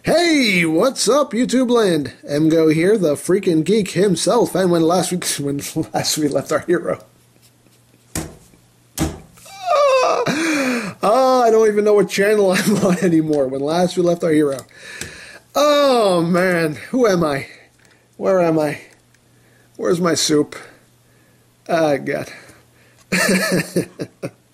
Hey, what's up, YouTube land? EmGo here, the freaking geek himself. And when last we left our hero. I don't even know what channel I'm on anymore. When last we left our hero. Oh, man. Who am I? Where am I? Where's my soup? Ah, God.